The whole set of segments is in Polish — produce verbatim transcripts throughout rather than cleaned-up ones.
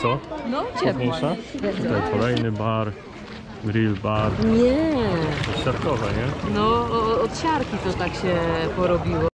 co? No, ciepło. Tutaj kolejny bar, grill bar. Nie. To siarkowe, nie? No, od siarki to tak się porobiło.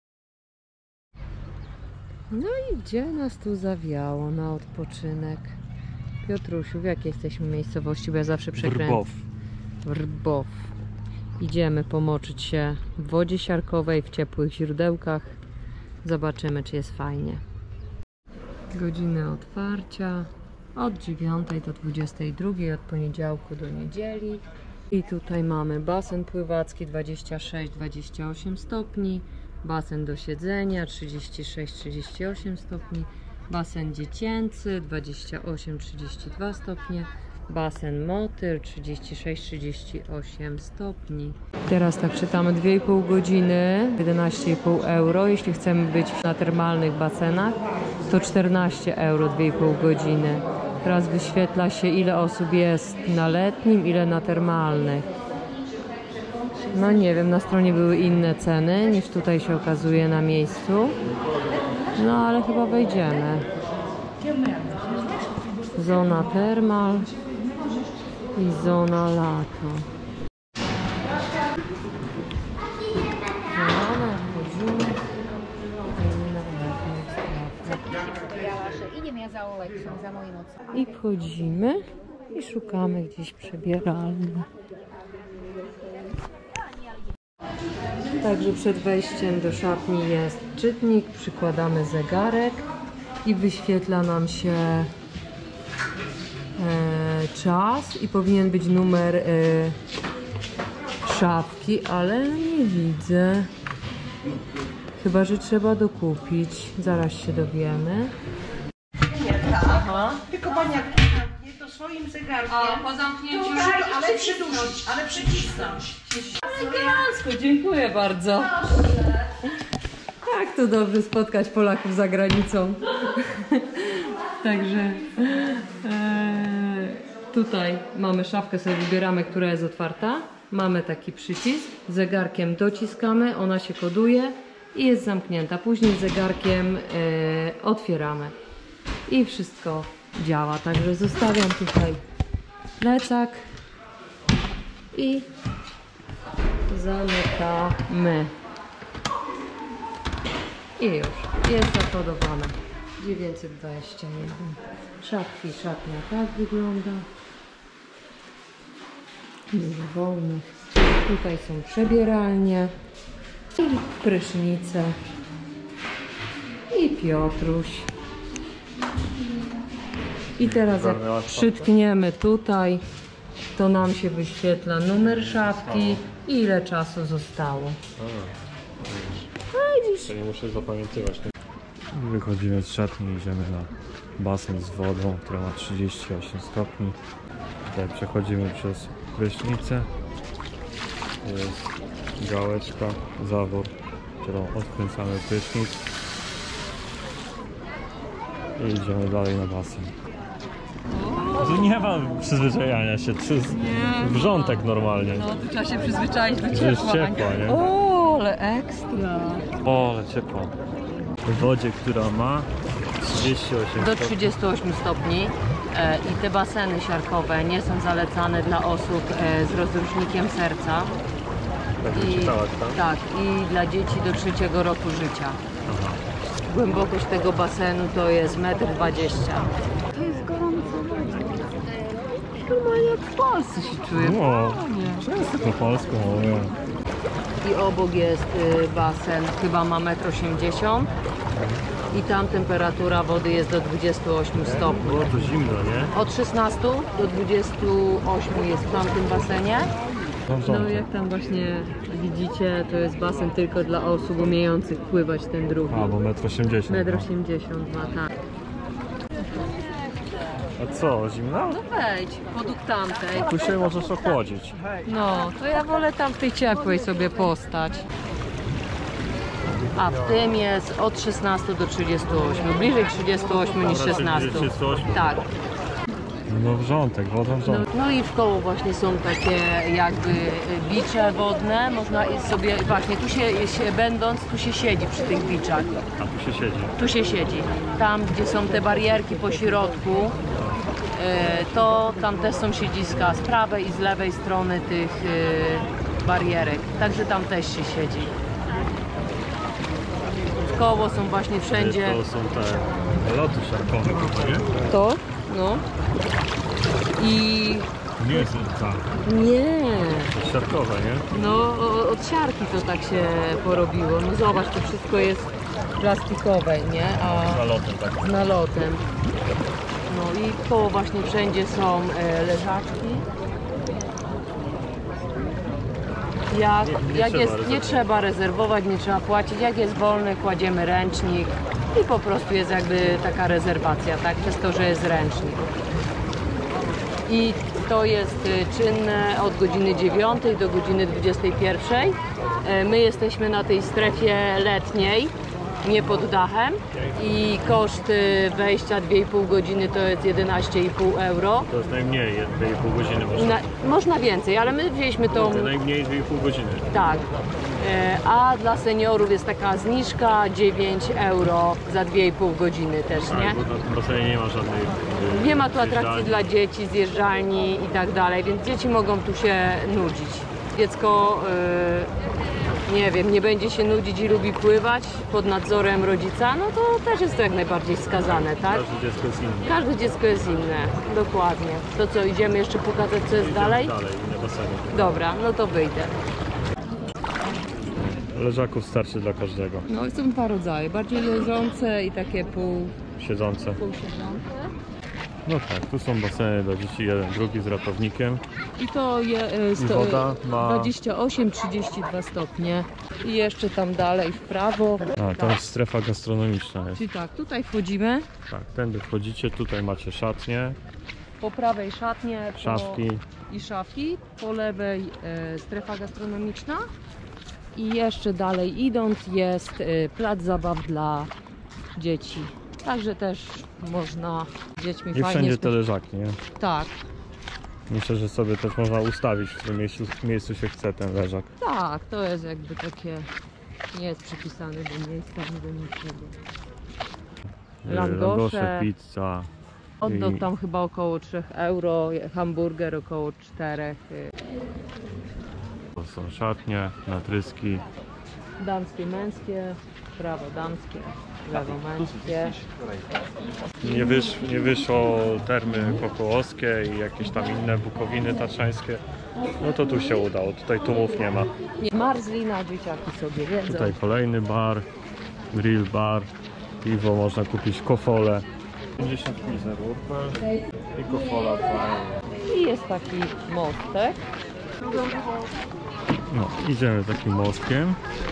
No i gdzie nas tu zawiało na odpoczynek? Piotrusiu, w jakiej jesteśmy miejscowości? Bo ja zawsze przekręcam. Wrbow. Wrbow. Idziemy pomoczyć się w wodzie siarkowej, w ciepłych źródełkach. Zobaczymy, czy jest fajnie. Godziny otwarcia od dziewiątej do dwudziestej drugiej, od poniedziałku do niedzieli. I tutaj mamy basen pływacki dwadzieścia sześć dwadzieścia osiem stopni, basen do siedzenia trzydzieści sześć trzydzieści osiem stopni, basen dziecięcy dwadzieścia osiem trzydzieści dwa stopnie, basen motyl trzydzieści sześć trzydzieści osiem stopni. Teraz tak czytamy dwie i pół godziny, jedenaście i pół euro. Jeśli chcemy być na termalnych basenach, to czternaście euro dwie i pół godziny. Teraz wyświetla się, ile osób jest na letnim, ile na termalnych. No nie wiem, na stronie były inne ceny niż tutaj się okazuje na miejscu. No ale chyba wejdziemy. Zona termal i zona lato. I wchodzimy i szukamy gdzieś przebieralni. Także przed wejściem do szatni jest czytnik, przykładamy zegarek i wyświetla nam się e, czas i powinien być numer e, szafki, ale nie widzę. Chyba że trzeba dokupić. Zaraz się dowiemy. Aha. Tylko pani jak zamknie to swoim zegarkiem. A po zamknięciu to, ale, ale przydusić, ale przycisnąć. Elegancko, dziękuję bardzo. Tak, to dobrze spotkać Polaków za granicą. Także e, tutaj mamy szafkę, sobie wybieramy, która jest otwarta. Mamy taki przycisk, zegarkiem dociskamy, ona się koduje i jest zamknięta. Później zegarkiem e, otwieramy i wszystko działa. Także zostawiam tutaj plecak i zamykamy. I już jest zakodowane. dziewięćset dwadzieścia jeden. Szafki, szatnia tak wygląda. Dużo wolnych. Tutaj są przebieralnie i prysznice. I Piotruś. I teraz jak przytkniemy tutaj, to nam się wyświetla numer szafki i ile czasu zostało. A, widzisz? To nie muszę zapamiętywać. Wychodzimy z szatni, idziemy na basen z wodą, która ma trzydzieści osiem stopni. Tutaj przechodzimy przez prysznicę. Jest gałeczka, zawór, którą odkręcamy prysznic. I idziemy dalej na basen. Tu nie ma przyzwyczajania się, to jest wrzątek normalnie. No, tu trzeba się przyzwyczaić do ciepła. Jest ciepła, nie? O, ale ekstra. O, ale ciepło. W wodzie, która ma trzydzieści osiem do trzydziestu ośmiu stopni e, i te baseny siarkowe nie są zalecane dla osób e, z rozrusznikiem serca. Tak, I, czytałaś, tak? tak, i dla dzieci do trzeciego roku życia. Aha. Głębokość tego basenu to jest metr dwadzieścia. To jest gorąco. Normalnie jak w Polsce się czuję. No, często po polsku mówię. I obok jest y, basen, chyba ma metr osiemdziesiąt. I tam temperatura wody jest do dwudziestu ośmiu stopni. Było to zimno, nie? Od szesnastu do dwudziestu ośmiu jest w tamtym basenie. No jak tam właśnie widzicie, to jest basen tylko dla osób umiejących pływać, ten drugi. A, bo metr osiemdziesiąt. metr osiemdziesiąt ma, tak. A co, zimno? No wejdź, podług tamtej. Tu się możesz ochłodzić. No, to ja wolę tam w tej ciepłej sobie postać. A w tym jest od szesnastu do trzydziestu ośmiu, bliżej trzydziestu ośmiu niż szesnastu. trzydziestu ośmiu. Tak. No wrzątek, woda No, wrzątek. no i w koło właśnie są takie jakby bicze wodne, można sobie, właśnie tu się, się będąc, tu się siedzi przy tych biczach. A tu się siedzi. Tu się siedzi. Tam, gdzie są te barierki po środku, e, to tam też są siedziska z prawej i z lewej strony tych e, barierek, także tam też się siedzi. W koło są właśnie wszędzie. To są te loty siarkowe, to nie? To? No. I... Nie jest tak. Nie. To siarkowe, nie? No, o- od siarki to tak się porobiło. No zobacz, to wszystko jest plastikowe, nie? A Z nalotem tak. z nalotem. No i koło właśnie wszędzie są e, leżaczki. Jak, Nie- nie jak trzeba jest, nie rezerwować. trzeba rezerwować, nie trzeba płacić. Jak jest wolny, kładziemy ręcznik i po prostu jest jakby taka rezerwacja, tak? Przez to, że jest ręcznik. I to jest y, czynne od godziny dziewiątej do godziny dwudziestej pierwszej. E, My jesteśmy na tej strefie letniej, nie pod dachem i koszt y, wejścia dwie i pół godziny to jest jedenaście i pół euro. To jest najmniej, dwie i pół godziny można. Na, można więcej, ale my wzięliśmy tą... To najmniej dwie i pół godziny. Tak. E, A dla seniorów jest taka zniżka dziewięć euro za dwie i pół godziny też, nie? Tak, bo na tym basenie nie ma żadnej... y, Nie ma tu atrakcji zjeżdżalni. dla dzieci, zjeżdżalni i tak dalej, więc dzieci mogą tu się nudzić. Dziecko, yy, nie wiem, nie będzie się nudzić i lubi pływać pod nadzorem rodzica, no to też jest to jak najbardziej wskazane, tak? Każde dziecko jest inne. Każde dziecko jest inne, dokładnie. To co, idziemy jeszcze pokazać, co jest Idziemy dalej? Dalej, inne baseny. Dobra, no to wyjdę. Leżaków starczy dla każdego. No są dwa rodzaje, bardziej leżące i takie pół, Siedzące. półsiedzące. No tak, tu są baseny dla dzieci, jeden, drugi z ratownikiem. I to je, e, sto, woda ma- dwadzieścia osiem trzydzieści dwa stopnie. I jeszcze tam dalej w prawo. A, tam jest strefa gastronomiczna jest. Czyli tak, tutaj wchodzimy, Tak, tędy wchodzicie, tutaj macie szatnię, po prawej szatnie po, szafki. i szafki, po lewej e, strefa gastronomiczna i jeszcze dalej idąc jest e, plac zabaw dla dzieci. Także też można z dziećmi I fajnie wszędzie te spędzić- leżaki, nie? Tak, Myślę, że sobie też można ustawić, w którym miejscu, miejscu się chce ten leżak. tak, to jest jakby takie, nie jest przypisane do miejsca, nie do niczego. Y, Langosze. pizza. Hot dog I- tam chyba około trzy euro, hamburger około cztery. To są szatnie, natryski. Damskie, męskie, prawo damskie, lewo męskie. Nie, wysz, nie wyszło termy kokołowskie i jakieś tam inne bukowiny tatrzańskie. No to tu się udało, tutaj tłumów nie ma. Nie marzlina, dzieciaki sobie wiedzą. Tutaj kolejny bar, grill bar, piwo można kupić, kofole. pięćdziesiąt pilsner Urquell i kofola dwa. I jest taki mostek. No, idziemy takim mostkiem.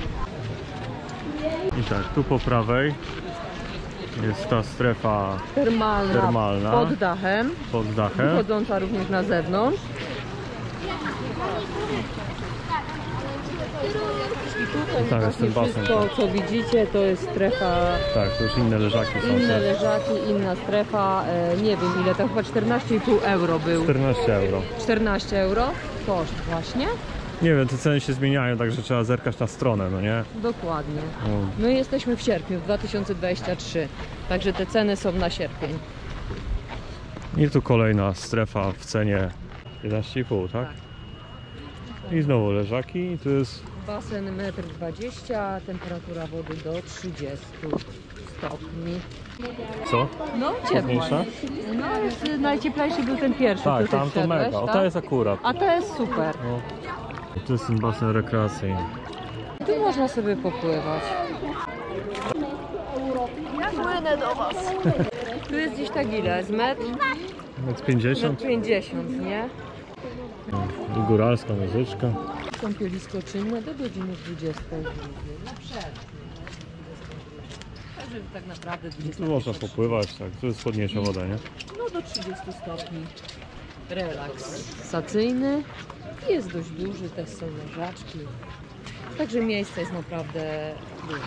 I tak, tu po prawej jest ta strefa Termalna, Termalna. pod dachem, pod dachem. wychodząca również na zewnątrz. I tutaj I tam jest właśnie ten basen, wszystko, tak. co widzicie, to jest strefa, Tak, to już inne leżaki są. inne też. leżaki, inna strefa, e, nie wiem ile, to chyba czternaście i pół euro był. czternaście euro. czternaście euro, koszt właśnie, Nie wiem, te ceny się zmieniają, także trzeba zerkać na stronę, no nie? dokładnie. No, My jesteśmy w sierpniu, w dwa tysiące dwudziestym trzecim, także te ceny są na sierpień. I tu kolejna strefa w cenie jedenaście i pół, tak? I znowu leżaki i tu jest Basen metr dwadzieścia, temperatura wody do trzydziestu stopni. co? No ciepło. Mniejsza? No jest, najcieplejszy był ten pierwszy, Tak, który tam to wszedłeś, mega. O, tak? to jest akurat. A to jest super. No. To jest ten basen rekreacyjny. Tu można sobie popływać. Ja płynę do was. Tu jest gdzieś tak ile? Z metr? Metr pięćdziesiąt. pięćdziesiąt, nie? I góralska muzyczka. Kąpielisko czynne do godziny dwudziestej. Także tak naprawdę Tu dwudziesta. można popływać, tak. Tu jest chłodniejsza woda, nie? No do trzydziestu stopni. Relaksacyjny. Jest dość duży, też są leżaczki. Także miejsca jest naprawdę dużo.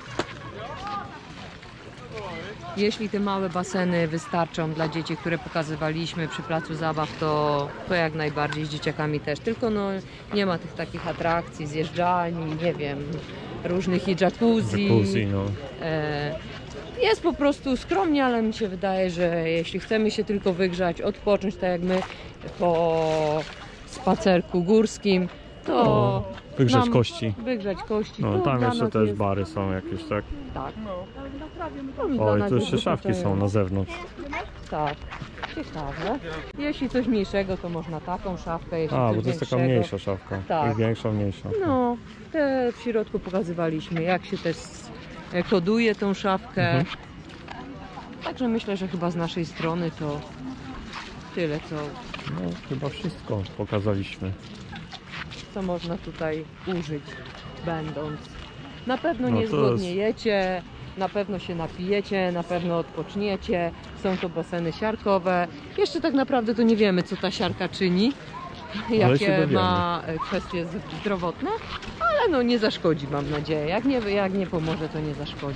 Jeśli te małe baseny wystarczą dla dzieci, które pokazywaliśmy przy placu zabaw, to, to jak najbardziej z dzieciakami też. Tylko no, nie ma tych takich atrakcji, zjeżdżalni, nie wiem, różnych i jacuzzi. Jacuzzi, no. E, Jest po prostu skromnie, ale mi się wydaje, że jeśli chcemy się tylko wygrzać, odpocząć, tak jak my po spacerku górskim, to O, wygrzać nam- kości. Wygrzać kości. No, to tam dla jeszcze nas też jest, bary są jakieś, tak? tak. To dla O, i nas tu jest jeszcze szafki są wystarczające. na zewnątrz. Tak, ciekawe. Jeśli coś mniejszego, to można taką szafkę, jeśli A, coś bo to jest taka większego- mniejsza szafka. Tak. I większa, mniejsza. No, te w środku pokazywaliśmy, jak się też e, koduje tą szafkę. Mhm. Także myślę, że chyba z naszej strony to tyle, co, No, chyba wszystko pokazaliśmy. co można tutaj użyć, będąc. Na pewno No nie to zgłodniejecie, na pewno się napijecie, na pewno odpoczniecie. Są to baseny siarkowe. Jeszcze tak naprawdę to nie wiemy, co ta siarka czyni, się jakie dowiemy. ma e, kwestie z- zdrowotne, ale no nie zaszkodzi, mam nadzieję. Jak nie, jak nie pomoże, to nie zaszkodzi.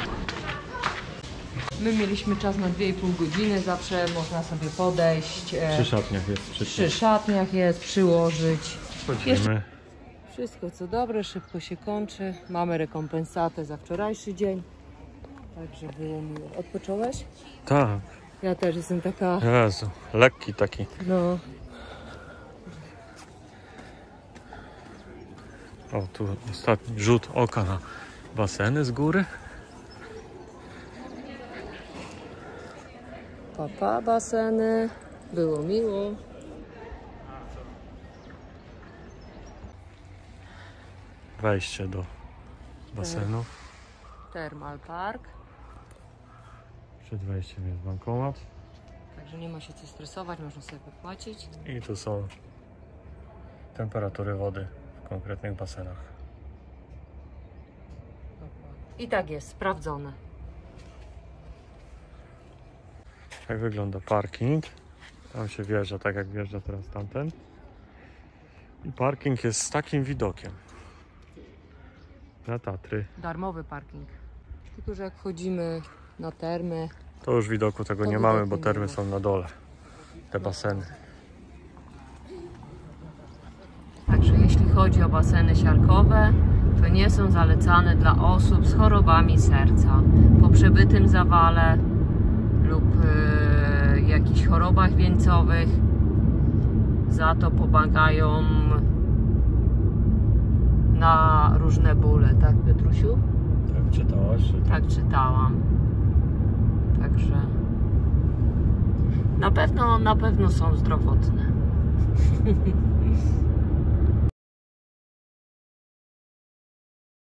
My mieliśmy czas na dwie i pół godziny, zawsze można sobie podejść. e, Przy szatniach jest Przy przy szatniach jest, przyłożyć. Chodzimy. Wszystko co dobre, szybko się kończy. Mamy rekompensatę za wczorajszy dzień. Także było miło. Odpocząłeś? Tak. Ja też jestem taka, Jezu, lekki taki. no, O, tu ostatni rzut oka na baseny z góry. papa baseny. Było miło. Wejście do basenów. Thermal Park. Przed wejściem jest bankomat. Także nie ma się co stresować, można sobie wypłacić. I tu są temperatury wody w konkretnych basenach. I tak jest, sprawdzone. Tak wygląda parking. Tam się wjeżdża, tak jak wjeżdża teraz tamten. I parking jest z takim widokiem na Tatry. Darmowy parking. Tylko, że jak wchodzimy na termy, To już widoku tego To nie widoku mamy, bo nie termy ma. są na dole. Te baseny. także jeśli chodzi o baseny siarkowe, to nie są zalecane dla osób z chorobami serca, po przebytym zawale lub e, jakichś chorobach wieńcowych. Za to pomagają na różne bóle, tak Piotrusiu? Tak czytałaś? Czy Tak czytałam. Także na pewno, na pewno są zdrowotne.